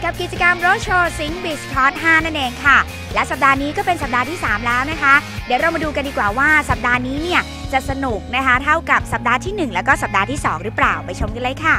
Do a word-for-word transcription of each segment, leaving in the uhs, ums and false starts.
กับกิจกรรม Road Show Think Biz Course ห้านั่นเองค่ะและสัปดาห์นี้ก็เป็นสัปดาห์ที่สามแล้วนะคะเดี๋ยวเรามาดูกันดีกว่าว่าสัปดาห์นี้เนี่ยจะสนุกนะคะเท่ากับสัปดาห์ที่หนึ่งแล้วก็สัปดาห์ที่สองหรือเปล่าไปชมกันเลยค่ะ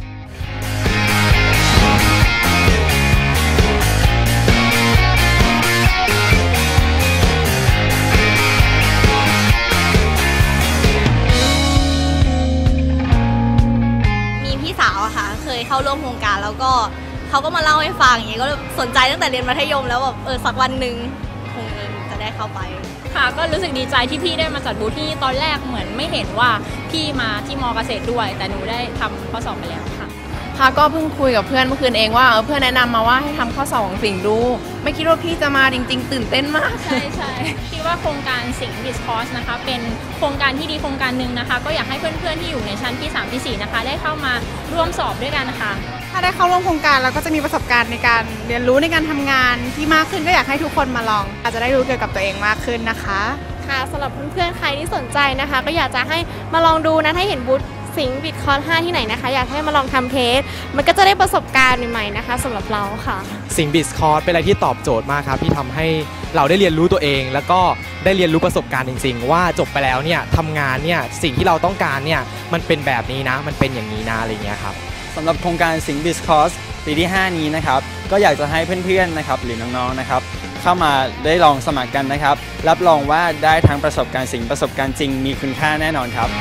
สาวอะค่ะเคยเข้าร่วมโครงการแล้วก็เขาก็มาเล่าให้ฟังอย่างนี้ก็สนใจตั้งแต่เรียนมัธยมแล้วแบบเออสักวันหนึ่งคงจะได้เข้าไปค่ะก็รู้สึกดีใจที่พี่ได้มาจัดบูธที่ตอนแรกเหมือนไม่เห็นว่าพี่มาที่มอเกษตรด้วยแต่หนูได้ทำข้อสอบไปแล้วค่ะค่ะก็เพิ่งคุยกับเพื่อนเมื่อคืนเองว่าเออเพื่อนแนะนำมาว่าให้ทำข้อสอบของสิ่งดูไม่คิดว่าพี่จะมาจริงๆตื่นเต้นมากใช่ใช่คิดว่าโครงการสิ่ง Biz Course นะคะเป็นโครงการที่ดีโครงการหนึ่งนะคะก็อยากให้เพื่อนๆที่อยู่ในชั้นที่สามที่สี่นะคะได้เข้ามาร่วมสอบด้วยกันนะคะถ้าได้เข้าร่วมโครงการเราก็จะมีประสบการณ์ในการเรียนรู้ในการทำงานที่มากขึ้นก็อยากให้ทุกคนมาลองอาจจะได้รู้เกี่ยวกับตัวเองมากขึ้นนะคะค่ะสำหรับเพื่อนๆใครที่สนใจนะคะก็อยากจะให้มาลองดูนะถ้าเห็นบูธสิงห์ Biz Course ห้าที่ไหนนะคะอยากให้มาลองทำเทสมันก็จะได้ประสบการณ์ใหม่ๆนะคะสำหรับเราค่ะสิงห์ Biz Course เป็นอะไรที่ตอบโจทย์มากครับที่ทำให้เราได้เรียนรู้ตัวเองแล้วก็ได้เรียนรู้ประสบการณ์จริงๆว่าจบไปแล้วเนี่ยทำงานเนี่ยสิ่งที่เราต้องการเนี่ยมันเป็นแบบนี้นะมันเป็นอย่างนี้นะอะไรเงี้ยครับสำหรับโครงการสิงห์ Biz Course ปีที่ห้านี้นะครับก็อยากจะให้เพื่อนๆนะครับหรือน้องๆนะครับเข้ามาได้ลองสมัครกันนะครับรับรองว่าได้ทั้งประสบการณ์สิ่งประสบการณ์จริงมีคุณค่าแน่นอนครับ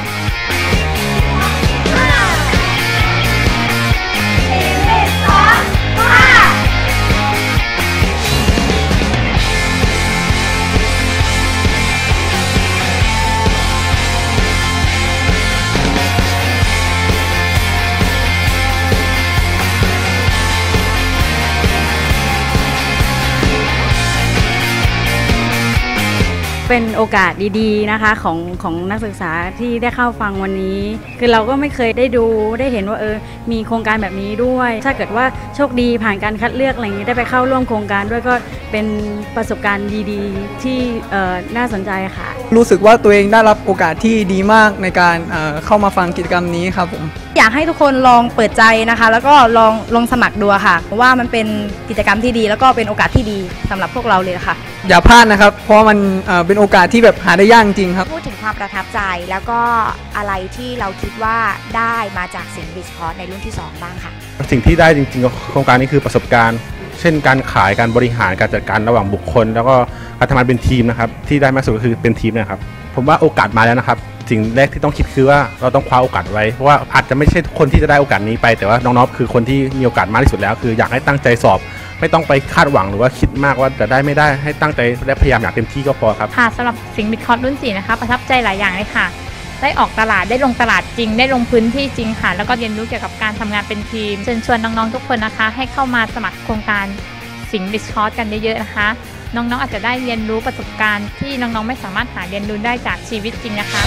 เป็นโอกาสดีๆนะคะของของนักศึกษาที่ได้เข้าฟังวันนี้คือเราก็ไม่เคยได้ดูได้เห็นว่าเออมีโครงการแบบนี้ด้วยถ้าเกิดว่าโชคดีผ่านการคัดเลือกอะไรอย่างนี้ได้ไปเข้าร่วมโครงการด้วยก็เป็นประสบการณ์ดีๆที่เอ่อน่าสนใจค่ะรู้สึกว่าตัวเองได้รับโอกาสที่ดีมากในการเอ่อเข้ามาฟังกิจกรรมนี้ครับผมอยากให้ทุกคนลองเปิดใจนะคะแล้วก็ลองลงสมัครดูค่ะเพราะว่ามันเป็นกิจกรรมที่ดีแล้วก็เป็นโอกาสที่ดีสำหรับพวกเราเลยค่ะอย่าพลาดนะครับเพราะมันเอ่อเป็นโอกาสที่แบบหาได้ยากจริงครับพูดถึงความประทับใจแล้วก็อะไรที่เราคิดว่าได้มาจากสิ่ง Biz Course ในรุ่นที่สองบ้างค่ะสิ่งที่ได้จริงๆโครงการนี้คือประสบการณ์เช่นการขายการบริหารการจัดการระหว่างบุคคลแล้วก็การทำงานเป็นทีมนะครับที่ได้มากสุดก็คือเป็นทีมนะครับผมว่าโอกาสมาแล้วนะครับสิ่งแรกที่ต้องคิดคือว่าเราต้องคว้าโอกาสไว้เพราะว่าอาจจะไม่ใช่คนที่จะได้โอกาสนี้ไปแต่ว่าน้องๆคือคนที่มีโอกาสมากที่สุดแล้วคืออยากให้ตั้งใจสอบไม่ต้องไปคาดหวังหรือว่าคิดมากว่าจะได้ไม่ได้ให้ตั้งใจและพยายามอย่างเต็มที่ก็พอครับค่ะสำหรับสิงห์ Biz Course รุ่นสี่นะคะประทับใจหลายอย่างเลยค่ะได้ออกตลาดได้ลงตลาดจริงได้ลงพื้นที่จริงค่ะแล้วก็เรียนรู้เกี่ยวกับการทำงานเป็นทีมเชิญชวนน้องๆทุกคนนะคะให้เข้ามาสมัครโครงการสิงห์ Biz Course กันเยอะๆนะคะน้องๆอาจจะได้เรียนรู้ประสบการณ์ที่น้องๆไม่สามารถหาเรียนรู้ได้จากชีวิตจริงนะคะ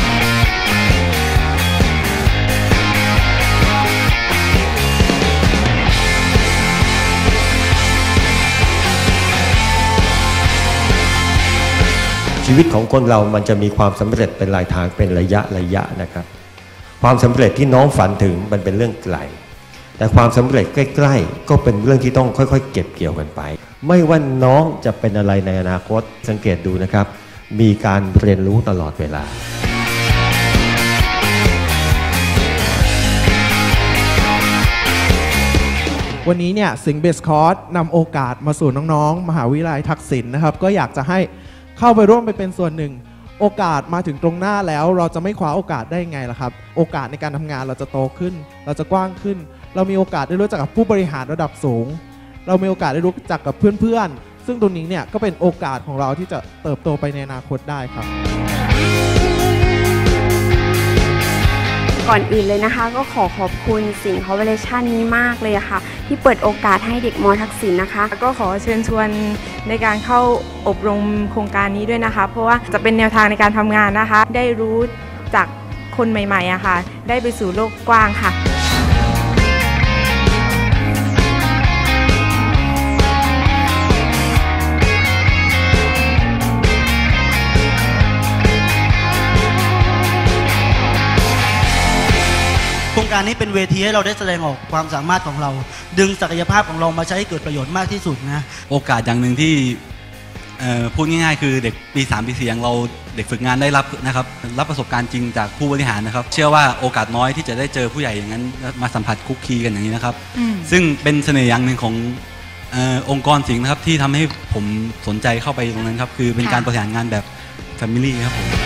ชีวิตของคนเรามันจะมีความสำเร็จเป็นรายทางเป็นระยะระยะนะครับความสำเร็จที่น้องฝันถึงมันเป็นเรื่องไกลแต่ความสำเร็จใกล้ๆก็เป็นเรื่องที่ต้องค่อยๆเก็บเกี่ยวกันไปไม่ว่าน้องจะเป็นอะไรในอนาคตสังเกตดูนะครับมีการเรียนรู้ตลอดเวลาวันนี้เนี่ยสิงห์ Biz Course นำโอกาสมาสู่น้องๆมหาวิทยาลัยทักษิณนะครับก็อยากจะให้เข้าไปร่วมไปเป็นส่วนหนึ่งโอกาสมาถึงตรงหน้าแล้วเราจะไม่คว้าโอกาสได้ไงล่ะครับโอกาสในการทำงานเราจะโตขึ้นเราจะกว้างขึ้นเรามีโอกาสได้รู้จักกับผู้บริหารระดับสูงเรามีโอกาสได้รู้จักกับเพื่อนๆซึ่งตรงนี้เนี่ยก็เป็นโอกาสของเราที่จะเติบโตไปในอนาคตได้ครับก่อนอื่นเลยนะคะก็ขอขอบคุณสิงห์ Collaboration นี้มากเลยค่ะที่เปิดโอกาสให้เด็กม.ทักษิณนะคะก็ขอเชิญชวนในการเข้าอบรมโครงการนี้ด้วยนะคะเพราะว่าจะเป็นแนวทางในการทำงานนะคะได้รู้จากคนใหม่ๆอะค่ะได้ไปสู่โลกกว้างค่ะโครงการการนี้เป็นเวทีให้เราได้แสดงออกความสามารถของเราดึงศักยภาพของเรามาใช้ให้เกิดประโยชน์มากที่สุดนะโอกาสอย่างหนึ่งที่พูดง่ายๆคือเด็กปีสามปีสี่เราเด็กฝึกงานได้รับนะครับรับประสบการณ์จริงจากผู้บริหารนะครับเชื่อว่าโอกาสน้อยที่จะได้เจอผู้ใหญ่อย่างนั้นมาสัมผัสคุกคีกันอย่างนี้นะครับซึ่งเป็นเสน่ห์อย่างหนึ่งขององค์กรสิงห์นะครับที่ทำให้ผมสนใจเข้าไปตรงนั้นครับคือเป็นการบริหารงานแบบ Family ครับผม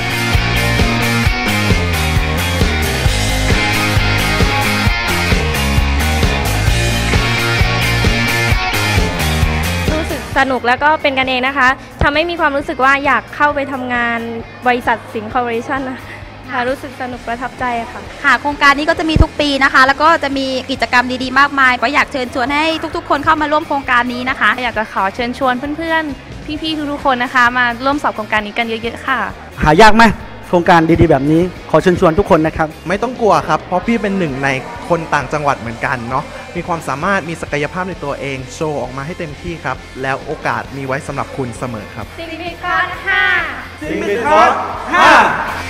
สนุกแล้วก็เป็นกันเองนะคะทำให้มีความรู้สึกว่าอยากเข้าไปทำงานบริษัทสิงห์คอร์ปอเรชั่นค่ะรู้สึกสนุกประทับใจค่ะค่ะโครงการนี้ก็จะมีทุกปีนะคะแล้วก็จะมีกิจกรรมดีๆมากมายก็อยากเชิญชวนให้ทุกๆคนเข้ามาร่วมโครงการนี้นะคะอยากจะขอเชิญชวนเพื่อนๆพี่ๆทุกๆคนนะคะมาร่วมสอบโครงการนี้กันเยอะๆค่ะหายากไหมโครงการดีๆแบบนี้ขอเชิญชวนทุกคนนะครับไม่ต้องกลัวครับเพราะพี่เป็นหนึ่งในคนต่างจังหวัดเหมือนกันเนาะมีความสามารถมีศักยภาพในตัวเองโชว์ออกมาให้เต็มที่ครับแล้วโอกาสมีไว้สำหรับคุณเสมอครับสิงห์บิสคอร์สห้าสิงห์บิสคอร์สห้า